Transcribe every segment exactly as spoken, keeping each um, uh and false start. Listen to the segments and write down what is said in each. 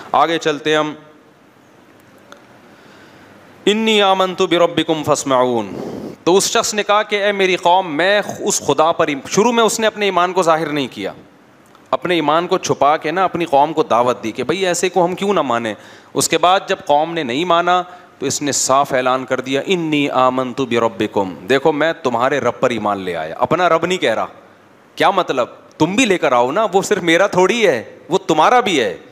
آگے چلتے ہم. انی آمنت بربکم فاسمعون. تو اس شخص نے کہا کہ اے میری قوم, میں اس خدا پر, شروع میں اس نے اپنے ایمان کو ظاہر نہیں کیا, اپنے ایمان کو چھپا کے نا اپنی قوم کو دعوت دی کہ بھئی ایسے کو ہم کیوں نہ مانیں. اس کے بعد جب قوم نے نہیں مانا تو اس نے صاف اعلان کر دیا انی آمنت بربکم, دیکھو میں تمہارے رب پر ایمان لے آیا. اپنا رب نہیں کہہ رہا. کیا مطلب؟ تم بھی لے کر آؤ نا, وہ صرف میرا تھوڑی ہے, وہ تمہارا بھی ہے.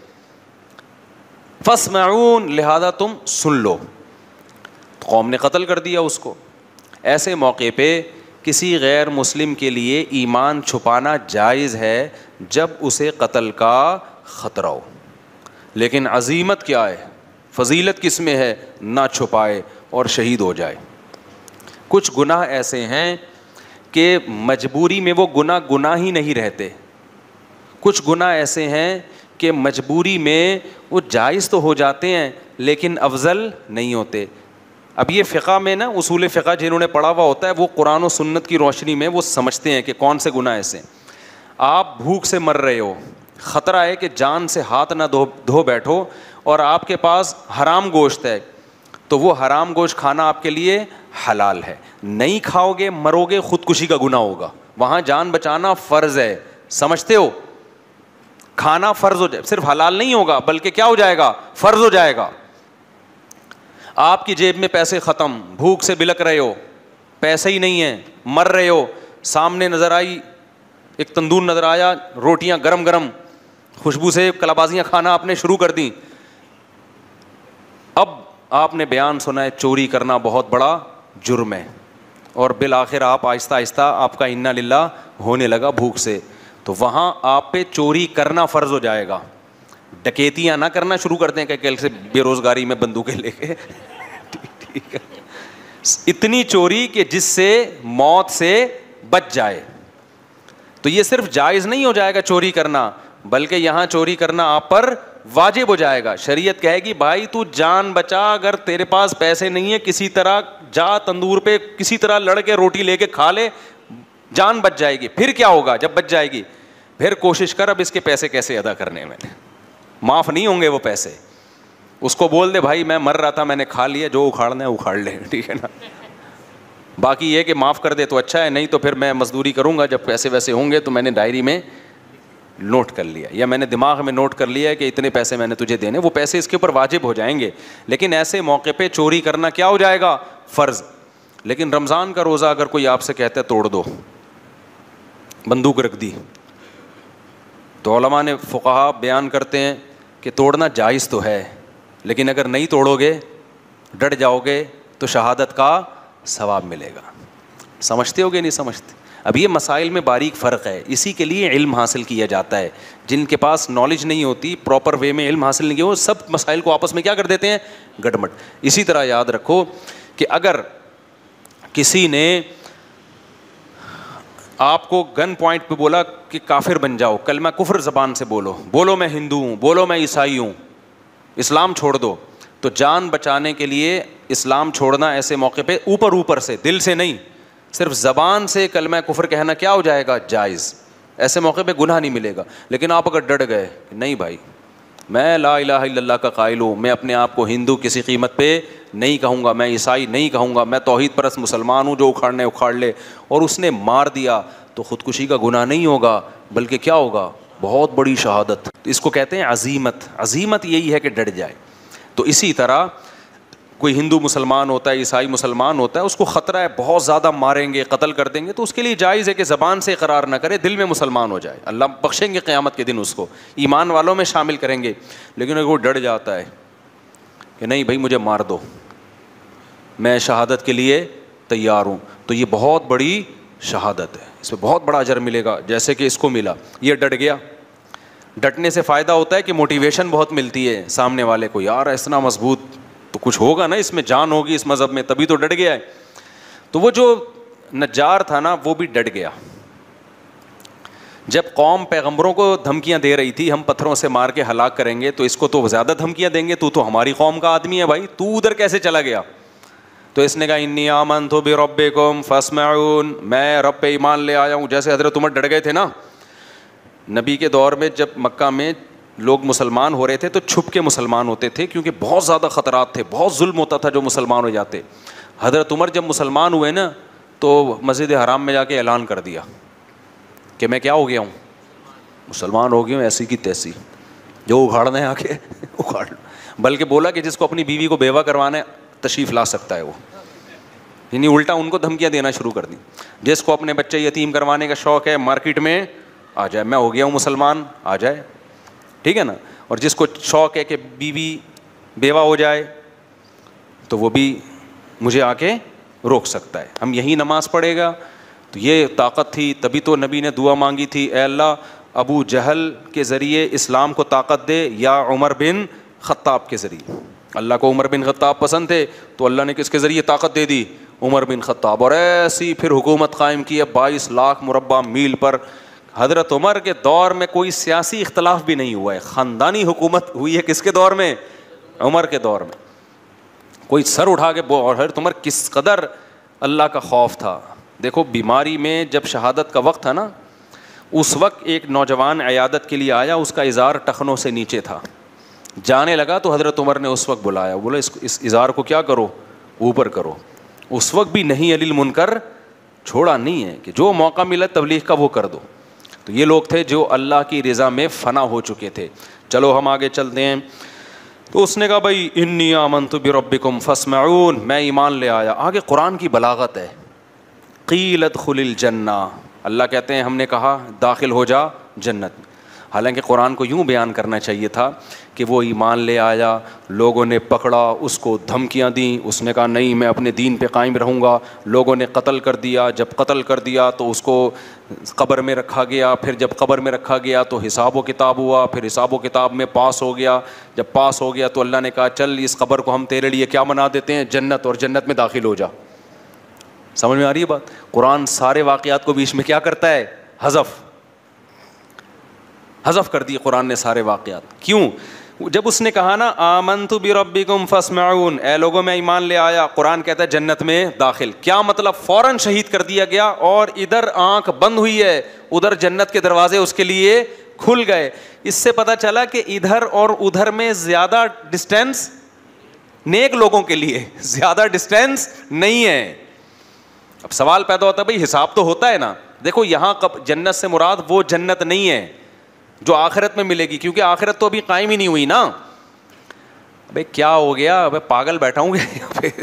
فاسمعون, لہذا تم سن لو. قوم نے قتل کر دیا اس کو. ایسے موقع پہ کسی غیر مسلم کے لیے ایمان چھپانا جائز ہے جب اسے قتل کا خطرہ ہو. لیکن عظیمت کیا ہے, فضیلت کس میں ہے؟ نہ چھپائے اور شہید ہو جائے. کچھ گناہ ایسے ہیں کہ مجبوری میں وہ گناہ گناہ ہی نہیں رہتے. کچھ گناہ ایسے ہیں کہ مجبوری میں وہ جائز تو ہو جاتے ہیں لیکن افضل نہیں ہوتے. اب یہ فقہ میں نا, اصول فقہ جنہوں نے پڑھا ہوا ہوتا ہے وہ قرآن و سنت کی روشنی میں وہ سمجھتے ہیں کہ کون سے گناہ ایسے ہیں. آپ بھوک سے مر رہے ہو, خطرہ ہے کہ جان سے ہاتھ نہ دھو دھو بیٹھو, اور آپ کے پاس حرام گوشت ہے, تو وہ حرام گوشت کھانا آپ کے لیے حلال ہے. نہیں کھاؤ گے مرو گے, خودکشی کا گناہ ہوگا. وہاں جان بچانا فرض ہے, سمجھتے ہو؟ کھانا فرض ہو جائے, صرف حلال نہیں ہوگا بلکہ کیا ہو جائے گا؟ فرض ہو جائے گا. آپ کی جیب میں پیسے ختم, بھوک سے بلک رہے ہو, پیسے ہی نہیں ہیں, مر رہے ہو, سامنے نظر آئی ایک تندور, نظر آیا روٹیاں گرم گرم, خوشبو سے کلابازیاں کھانا آپ نے شروع کر دیں. اب آپ نے بیان سنا ہے چوری کرنا بہت بڑا جرم ہے, اور بالآخر آپ آہستہ آہستہ آپ کا انا للہ ہونے لگا بھوک سے, تو وہاں آپ پہ چوری کرنا فرض ہو جائے گا. ڈکیتیاں نہ کرنا شروع کر دیں کہ کل سے بے روزگاری میں بندوقیں لے کے, ٹھیک ہے, اتنی چوری کہ جس سے موت سے بچ جائے. تو یہ صرف جائز نہیں ہو جائے گا چوری کرنا, بلکہ یہاں چوری کرنا آپ پر واجب ہو جائے گا. شریعت کہے گی بھائی تو جان بچا, اگر تیرے پاس پیسے نہیں ہیں کسی طرح جا تندور پہ کسی طرح لڑ کے روٹی لے کے کھا لے, جان بچ جائے گی. پھر کیا ہوگا جب بچ جائے گی؟ پھر کوشش کر اب اس کے پیسے کیسے ادا کرنے, میں معاف نہیں ہوں گے وہ پیسے. اس کو بول دے بھائی میں مر رہا تھا, میں نے کھا لیا, جو اکھاڑنا ہے اکھاڑ لے, ٹھیک ہے نا. باقی یہ کہ معاف کر دے تو اچھا ہے, نہیں تو پھر میں مزدوری کروں گا, جب پیسے ویسے ہوں گے تو میں نے ڈائری میں نوٹ کر لیا, یا میں نے دماغ میں نوٹ کر لیا کہ اتنے پیسے میں نے تجھے دینے, وہ پیسے اس کے اوپر واجب ہو جائیں گے. لیکن ایسے موقع پہ چوری کرنا کیا ہو جائے گا؟ فرض. لیکن رمضان کا روزہ اگر کوئی آپ سے کہتا ہے توڑ دو, بندوق رکھ دی, تو علماء نے فقہا بیان کرتے ہیں کہ توڑنا جائز تو ہے, لیکن اگر نہیں توڑو گے, ڈٹ جاؤ گے, تو شہادت کا ثواب ملے گا. سمجھتے ہو گے نہیں سمجھتے؟ اب یہ مسائل میں باریک فرق ہے, اسی کے لیے علم حاصل کیا جاتا ہے. جن کے پاس نالج نہیں ہوتی, پراپر وے میں علم حاصل نہیں کیا, وہ سب مسائل کو آپس میں کیا کر دیتے ہیں؟ گڑمٹ. اسی طرح یاد رکھو کہ اگر کسی نے آپ کو گن پوائنٹ پہ بولا کہ کافر بن جاؤ, کلمہ کفر زبان سے بولو, بولو میں ہندو ہوں, بولو میں عیسائی ہوں, اسلام چھوڑ دو, تو جان بچانے کے لیے اسلام چھوڑنا ایسے موقع پہ اوپر اوپر سے, دل سے نہیں, صرف زبان سے کلمہ کفر کہنا کیا ہو جائے گا؟ جائز. ایسے موقع پہ گناہ نہیں ملے گا. لیکن آپ اگر ڈٹ گئے نہیں بھائی میں لا الہ الا اللہ کا قائل ہوں, میں اپنے آپ کو ہندو کسی قیمت پہ نہیں کہوں گا, میں عیسائی نہیں کہوں گا, میں توحید پرست مسلمان ہوں, جو اکھاڑنے اکھاڑ لے, اور اس نے مار دیا, تو خودکشی کا گناہ نہیں ہوگا بلکہ کیا ہوگا؟ بہت بڑی شہادت. اس کو کہتے ہیں عزیمت. عزیمت یہی ہے کہ ڈٹ جائے. تو اسی طرح کوئی ہندو مسلمان ہوتا ہے, عیسائی مسلمان ہوتا ہے, اس کو خطرہ ہے بہت زیادہ ماریں گے, قتل کر دیں گے, تو اس کے لیے جائز ہے کہ زبان سے اقرار نہ کرے, دل میں مسلمان ہو جائے. اللہ بخشیں گے قیامت کے دن, اس کو ایمان والوں میں شامل کریں گے. لیکن اگر وہ ڈر جاتا ہے کہ نہیں بھائی مجھے مار دو, میں شہادت کے لیے تیار ہوں, تو یہ بہت بڑی شہادت ہے, اس میں بہت بڑا اجر ملے گا, جیسے کہ اس کو ملا. یہ ڈٹ گیا. ڈٹنے سے فائدہ ہوتا ہے کہ موٹیویشن بہت ملتی ہے سامنے والے کو, یار اتنا مضبوط تو کچھ ہوگا نا, اس میں جان ہوگی اس مذہب میں, تبھی تو ڈٹ گیا ہے. تو وہ جو نجار تھا نا وہ بھی ڈٹ گیا. جب قوم پیغمبروں کو دھمکیاں دے رہی تھی ہم پتھروں سے مار کے ہلاک کریں گے, تو اس کو تو زیادہ دھمکیاں دیں گے, تو تو ہماری قوم کا آدمی ہے بھائی, تو ادھر کیسے چلا گیا؟ تو اس نے کہا انی آمنت بربکم فاسمعون, میں رب پہ ایمان لے آیا ہوں. جیسے حضرت عمر ڈٹ گئے تھے نا, نبی کے دور میں جب مکہ میں لوگ مسلمان ہو رہے تھے تو چھپ کے مسلمان ہوتے تھے کیونکہ بہت زیادہ خطرات تھے, بہت ظلم ہوتا تھا جو مسلمان ہو جاتے. حضرت عمر جب مسلمان ہوئے نا تو مسجد حرام میں جا کے اعلان کر دیا کہ میں کیا ہو گیا ہوں, مسلمان ہو گیا ہوں, ایسی کی تیسی, جو اکھاڑنا ہے آ کے اکھاڑ. بلکہ بولا کہ جس کو اپنی بیوی کو بیوہ کروانا ہے تشریف لا سکتا ہے وہ, یعنی الٹا ان کو دھمکیاں دینا شروع کر دیں. جس کو اپنے بچے یتیم کروانے کا شوق ہے مارکیٹ میں آ جائے, میں ہو گیا ہوں مسلمان, آ جائے, ٹھیک ہے نا. اور جس کو شوق ہے کہ بیوی بیوہ ہو جائے تو وہ بھی مجھے آ کے روک سکتا ہے. ہم یہی نماز پڑھے گا. تو یہ طاقت تھی, تبھی تو نبی نے دعا مانگی تھی, اے اللہ ابو جہل کے ذریعے اسلام کو طاقت دے یا عمر بن خطاب کے ذریعے. اللہ کو عمر بن خطاب پسند تھے تو اللہ نے کس کے ذریعے طاقت دے دی, عمر بن خطاب. اور ایسی پھر حکومت قائم کی ہے بائیس لاکھ مربع میل پر. حضرت عمر کے دور میں کوئی سیاسی اختلاف بھی نہیں ہوا ہے, خاندانی حکومت ہوئی ہے. کس کے دور میں؟ عمر کے دور میں. کوئی سر اٹھا کے بو, اور حضرت عمر کس قدر اللہ کا خوف تھا. دیکھو بیماری میں جب شہادت کا وقت تھا نا, اس وقت ایک نوجوان عیادت کے لیے آیا, اس کا ازار ٹخنوں سے نیچے تھا, جانے لگا تو حضرت عمر نے اس وقت بلایا, بولا اس اس ازار کو کیا کرو, اوپر کرو. اس وقت بھی نہیں علی المنکر چھوڑا نہیں ہے کہ جو موقع ملا تبلیغ کا وہ کر دو. تو یہ لوگ تھے جو اللہ کی رضا میں فنا ہو چکے تھے. چلو ہم آگے چلتے ہیں. تو اس نے کہا بھائی انی آمنت بربکم فاسمعون, میں ایمان لے آیا. آگے قرآن کی بلاغت ہے, قیل ادخل الجنہ, اللہ کہتے ہیں ہم نے کہا داخل ہو جا جنت میں. حالانکہ قرآن کو یوں بیان کرنا چاہیے تھا کہ وہ ایمان لے آیا, لوگوں نے پکڑا, اس کو دھمکیاں دیں, اس نے کہا نہیں میں اپنے دین پہ قائم رہوں گا. لوگوں نے قتل کر دیا, جب قتل کر دیا تو اس کو قبر میں رکھا گیا, پھر جب قبر میں رکھا گیا تو حساب و کتاب ہوا, پھر حساب و کتاب میں پاس ہو گیا. جب پاس ہو گیا تو اللہ نے کہا چل اس قبر کو ہم تیرے لیے کیا بنا دیتے ہیں, جنت, اور جنت میں داخل ہو جا. سمجھ میں آ رہی ہے بات؟ قرآن سارے واقعات کو بیچ میں کیا کرتا ہے, حذف حذف کر دیے قرآن نے سارے واقعات. کیوں؟ جب اس نے کہا نا آمنت بربکم فاسمعون, اے لوگوں میں ایمان لے آیا, قرآن کہتا ہے جنت میں داخل. کیا مطلب؟ فوراً شہید کر دیا گیا, اور ادھر آنکھ بند ہوئی ہے, ادھر جنت کے دروازے اس کے لیے کھل گئے. اس سے پتہ چلا کہ ادھر اور ادھر میں زیادہ ڈسٹینس نیک لوگوں کے لیے زیادہ ڈسٹینس نہیں ہے. اب سوال پیدا ہوتا ہے بھائی حساب تو ہوتا ہے نا. دیکھو یہاں جنت سے مراد وہ جنت نہیں ہے جو آخرت میں ملے گی, کیونکہ آخرت تو ابھی قائم ہی نہیں ہوئی نا. بھائی کیا ہو گیا, ابھی پاگل بیٹھا ہوں گے یہاں پہ.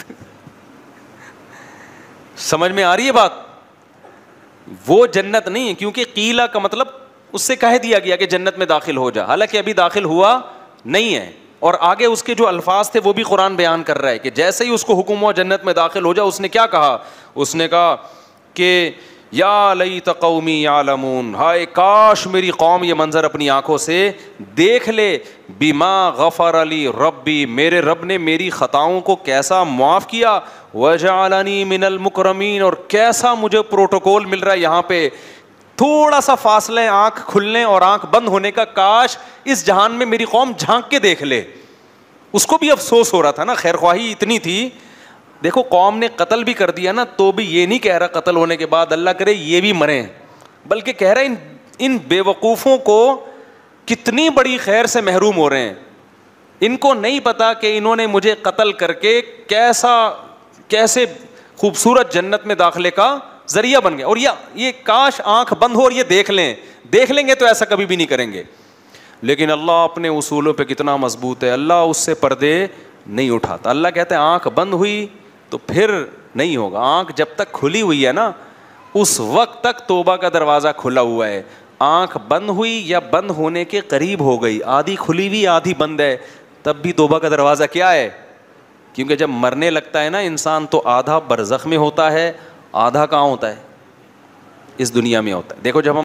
سمجھ میں آ رہی ہے بات؟ وہ جنت نہیں ہے, کیونکہ قیلا کا مطلب اس سے کہہ دیا گیا کہ جنت میں داخل ہو جا, حالانکہ ابھی داخل ہوا نہیں ہے. اور آگے اس کے جو الفاظ تھے وہ بھی قرآن بیان کر رہا ہے کہ جیسے ہی اس کو حکم ہوا جنت میں داخل ہو جا, اس نے کیا کہا, اس نے کہا کہ یا لیت قومی یعلمون, ہائے کاش میری قوم یہ منظر اپنی آنکھوں سے دیکھ لے, بما غفر لی ربی, میرے رب نے میری خطاؤں کو کیسا معاف کیا, وجعلنی من المکرمین, اور کیسا مجھے پروٹوکول مل رہا ہے یہاں پہ. تھوڑا سا فاصلہ آنکھ کھلنے اور آنکھ بند ہونے کا, کاش اس جہان میں میری قوم جھانک کے دیکھ لے. اس کو بھی افسوس ہو رہا تھا نا, خیر خواہی اتنی تھی. دیکھو قوم نے قتل بھی کر دیا نا, تو بھی یہ نہیں کہہ رہا قتل ہونے کے بعد اللہ کرے یہ بھی مریں, بلکہ کہہ رہا ان ان بے وقوفوں کو کتنی بڑی خیر سے محروم ہو رہے ہیں. ان کو نہیں پتا کہ انہوں نے مجھے قتل کر کے کیسا کیسے خوبصورت جنت میں داخلے کا ذریعہ بن گئے. اور یہ یہ کاش آنکھ بند ہو اور یہ دیکھ لیں, دیکھ لیں گے تو ایسا کبھی بھی نہیں کریں گے. لیکن اللہ اپنے اصولوں پہ کتنا مضبوط ہے, اللہ اس سے پردے نہیں اٹھاتا. اللہ کہتے ہیں آنکھ بند ہوئی تو پھر نہیں ہوگا. آنکھ جب تک کھلی ہوئی ہے نا, اس وقت تک توبہ کا دروازہ کھلا ہوا ہے. آنکھ بند ہوئی یا بند ہونے کے قریب ہو گئی, آدھی کھلی ہوئی آدھی بند ہے, تب بھی توبہ کا دروازہ کیا ہے. کیونکہ جب مرنے لگتا ہے نا انسان, تو آدھا برزخ میں ہوتا ہے, آدھا کہاں ہوتا ہے, اس دنیا میں ہوتا ہے. دیکھو جب ہم